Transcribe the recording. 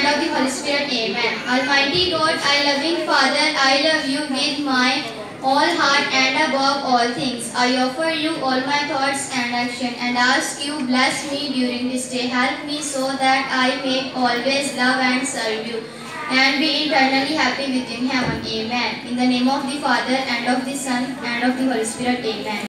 of the Holy Spirit. Amen. Almighty God, I loving Father, I love you with my all heart and above all things. I offer you all my thoughts and action and ask you bless me during this day. Help me so that I may always love and serve you and be eternally happy within heaven. Amen. In the name of the Father and of the Son and of the Holy Spirit. Amen.